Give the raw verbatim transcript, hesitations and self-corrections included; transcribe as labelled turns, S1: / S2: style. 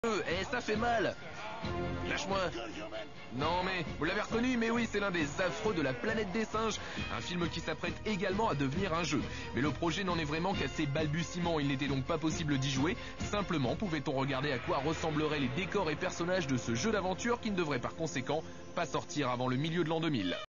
S1: Eh, ça fait mal. Lâche-moi. Non mais, vous l'avez reconnu, mais oui, c'est l'un des affreux de la planète des singes. Un film qui s'apprête également à devenir un jeu. Mais le projet n'en est vraiment qu'à ses balbutiements, il n'était donc pas possible d'y jouer. Simplement, pouvait-on regarder à quoi ressembleraient les décors et personnages de ce jeu d'aventure qui ne devrait par conséquent pas sortir avant le milieu de l'an deux mille.